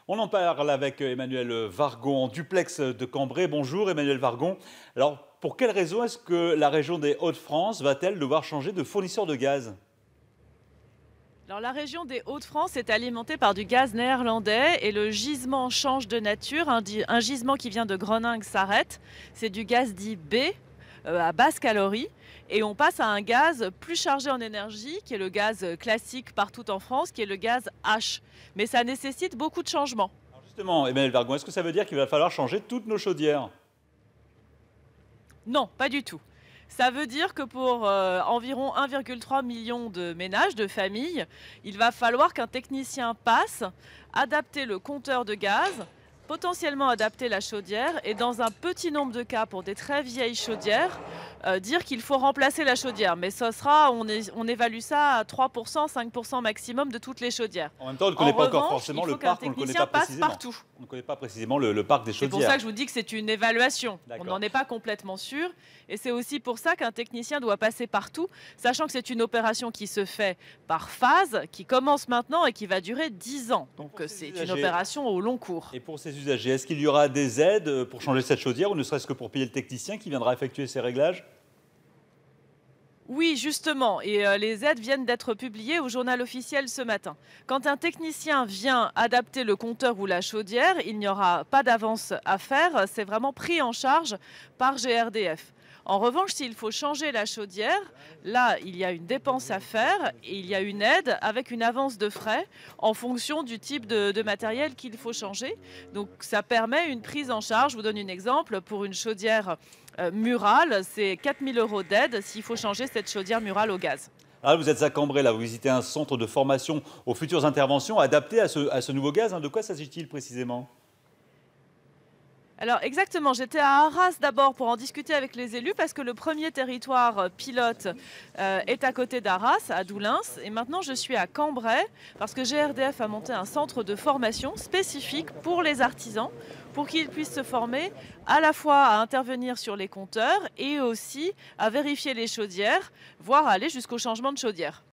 On en parle avec Emmanuel Vargon en duplex de Cambrai. Bonjour Emmanuel Vargon. Alors, pour quelle raison est-ce que la région des Hauts-de-France va-t-elle devoir changer de fournisseur de gaz? Alors, la région des Hauts-de-France est alimentée par du gaz néerlandais et le gisement change de nature. Un gisement qui vient de Groningue s'arrête. C'est du gaz dit B, à basse calorie. Et on passe à un gaz plus chargé en énergie, qui est le gaz classique partout en France, qui est le gaz H. Mais ça nécessite beaucoup de changements. Alors justement, Emmanuel Vargon, est-ce que ça veut dire qu'il va falloir changer toutes nos chaudières? Non, pas du tout. Ça veut dire que pour environ 1,3 million de ménages, de familles, il va falloir qu'un technicien passe, adapter le compteur de gaz, potentiellement adapter la chaudière et dans un petit nombre de cas, pour des très vieilles chaudières, dire qu'il faut remplacer la chaudière. Mais ça sera, on évalue ça à 3%, 5% maximum de toutes les chaudières. En même temps, on ne En connaît pas encore revanche, forcément il faut le qu'un parc, on ne le connaît technicien pas passe précisément. partout. On ne connaît pas précisément le parc des C'est pour chaudières. ça que je vous dis que c'est une évaluation. On D'accord. n'en est pas complètement sûr. Et c'est aussi pour ça qu'un technicien doit passer partout, sachant que c'est une opération qui se fait par phase, qui commence maintenant et qui va durer 10 ans. Donc c'est une opération au long cours. Et pour ces usagers, est-ce qu'il y aura des aides pour changer cette chaudière ou ne serait-ce que pour payer le technicien qui viendra effectuer ces réglages? Oui, justement, et les aides viennent d'être publiées au journal officiel ce matin. Quand un technicien vient adapter le compteur ou la chaudière, il n'y aura pas d'avance à faire, c'est vraiment pris en charge par GRDF. En revanche, s'il faut changer la chaudière, là, il y a une dépense à faire et il y a une aide avec une avance de frais en fonction du type de matériel qu'il faut changer. Donc, ça permet une prise en charge. Je vous donne un exemple. Pour une chaudière murale, c'est 4 000 € d'aide s'il faut changer cette chaudière murale au gaz. Ah, vous êtes à Cambrai, là, vous visitez un centre de formation aux futures interventions adapté à ce nouveau gaz. De quoi s'agit-il précisément? Alors exactement, j'étais à Arras d'abord pour en discuter avec les élus parce que le premier territoire pilote est à côté d'Arras, à Doullens. Et maintenant je suis à Cambrai parce que GRDF a monté un centre de formation spécifique pour les artisans pour qu'ils puissent se former à la fois à intervenir sur les compteurs et aussi à vérifier les chaudières, voire aller jusqu'au changement de chaudière.